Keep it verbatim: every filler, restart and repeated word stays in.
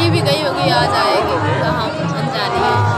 भी गई होगी, आ जाएगी, कहाँ अनजानी है।